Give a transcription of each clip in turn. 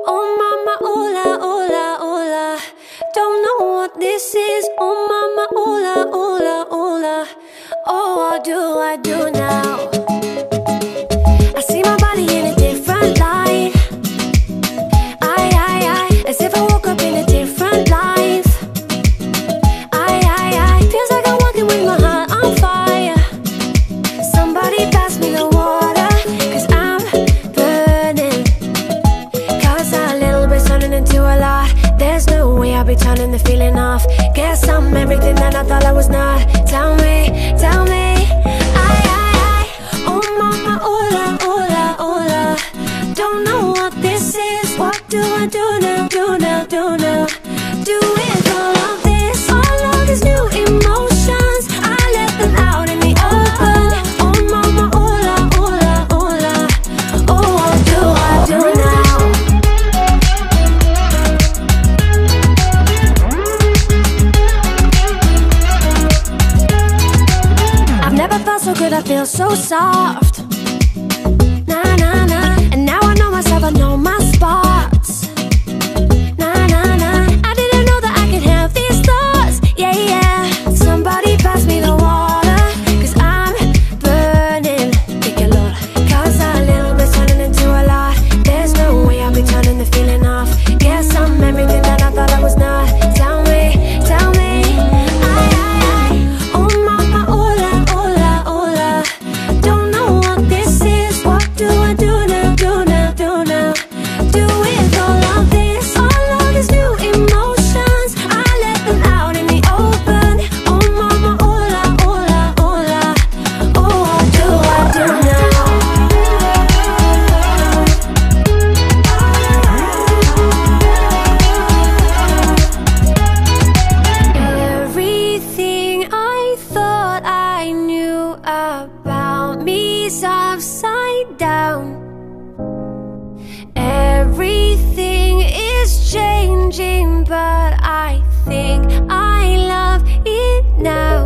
Oh mama, hola, hola, hola. Don't know what this is. Oh mama, hola, hola, hola. Oh, what do I do now? I see my body in a different light. As if I woke up in a different life. Feels like I'm walking with my heart on fire. Somebody pass me the water, cause I'm burning. Cause a little bit's turning into a lot. There's no way I'll be turning the feeling off. Guess I'm everything that I thought I was not. Tell me, tell me. Oh mama, hola, hola, hola. Don't know what this is. What do I do now, do now, do now? Do with all of this, all of these new emotions. I let them out in the open. Oh mama, hola, hola, hola. Oh, what do I do now? I've never felt so good, I feel so soft. Nah, nah, nah. And now I know myself, I know my spots. Nah, nah, nah. I didn't know that I could have these thoughts. Yeah, yeah. Somebody pass me the water, cause I'm burning. Take a look, cause a little bit's turning into a lot. There's no way I'll be turning the feeling off. Guess I'm everything that I thought I was not. Tell me, tell me. Oh mama, hola, hola, hola. Don't know what this is. What do I do now, do now, do now? Do with all of this, all of these new emotions. I let them out in the open. Oh mama, hola, hola, hola. Oh, what do I do now? Everything I thought I knew about me's upside down. Everything is changing, but I think I love it now.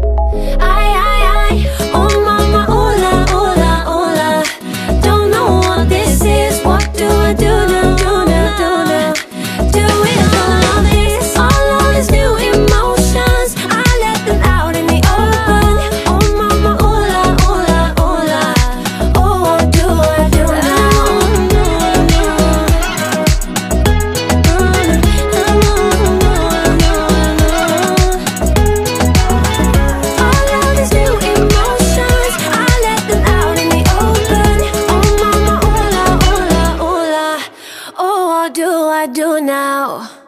Oh mama, hola, hola, hola. Don't know what this is. What do I do now, do now, do now? Do with all of this, all of these new emotions. I let them out in the open. Oh mama, hola, hola, hola. Oh, what do I do now? All of these new emotions, I let them out in the open. Oh mama, hola, hola, hola. Oh, what do I do now?